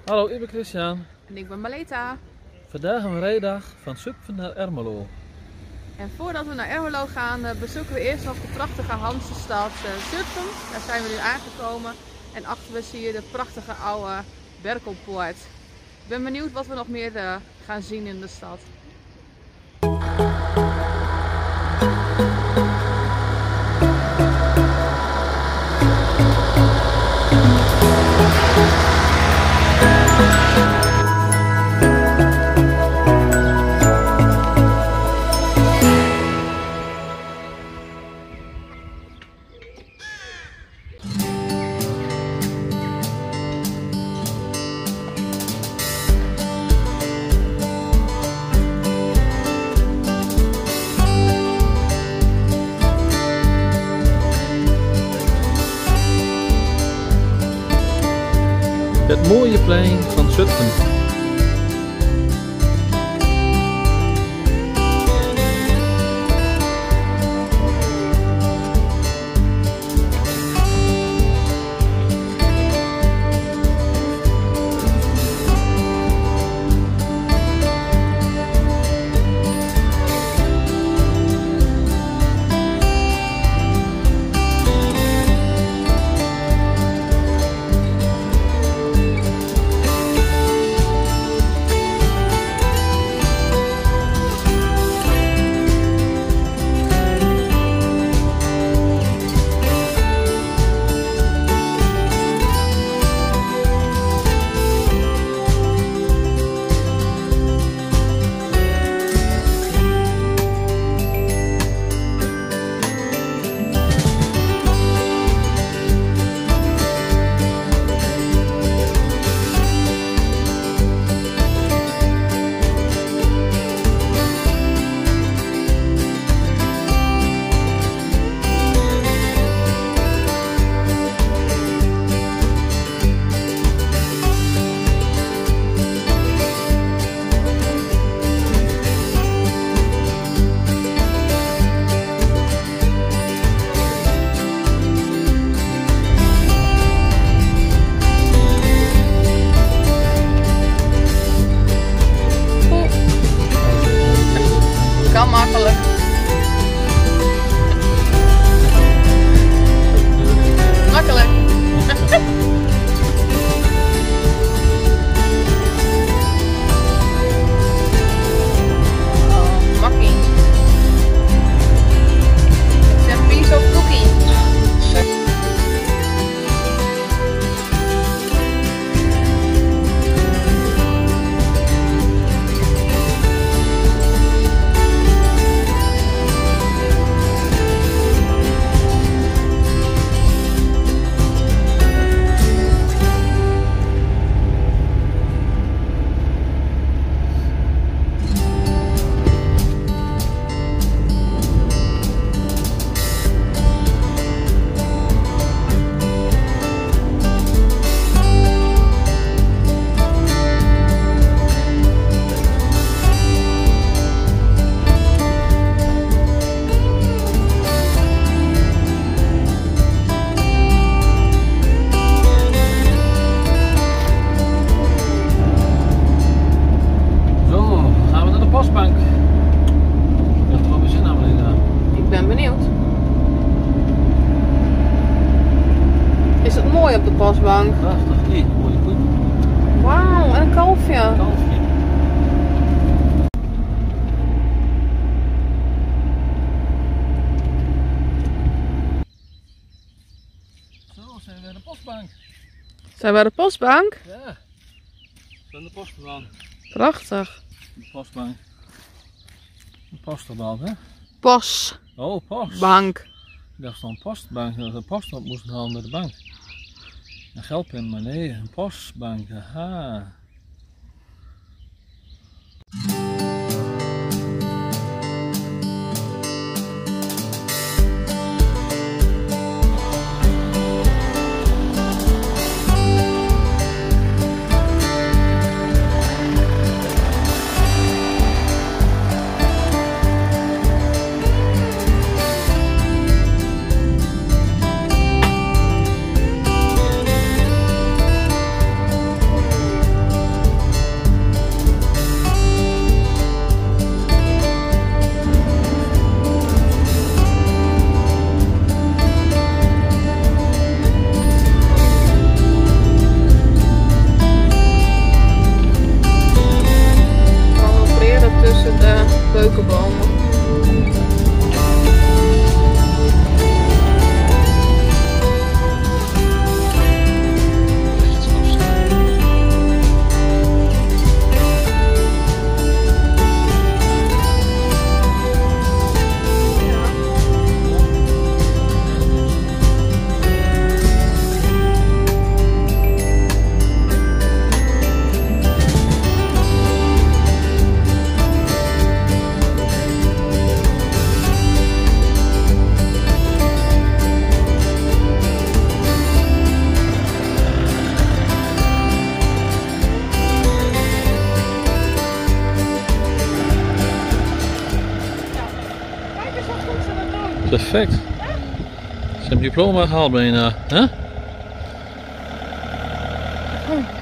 Hallo, ik ben Christian. En ik ben Maleta. Vandaag een rijdag van Zutphen naar Ermelo. En voordat we naar Ermelo gaan, bezoeken we eerst nog de prachtige Hanzestad Zutphen. Daar zijn we nu aangekomen. En achter we zie je de prachtige oude Berkelpoort. Ik ben benieuwd wat we nog meer gaan zien in de stad. Het mooie plein van Zutphen. Kan makkelijk. Makkelijk. Oh, makkie. It's a piece of cookie. Postbank. Je hebt er wel weer zin aan, Maleta. Ik ben benieuwd. Is het mooi op de postbank? Prachtig, hier, mooie koe. Wauw, en een kalfje. Kalfje. Zo, zijn we bij de postbank. Zijn we bij de postbank? Ja, we zijn de post gedaan. Prachtig. De postbank. De postbank, hè? Post. Oh, post. Bank. Ik dacht zo'n postbank, dat we post op moesten halen naar de bank. Een geldpin, maar nee, een postbank, aha. Perfect. Ze hebben diploma gehaald bijna, hè?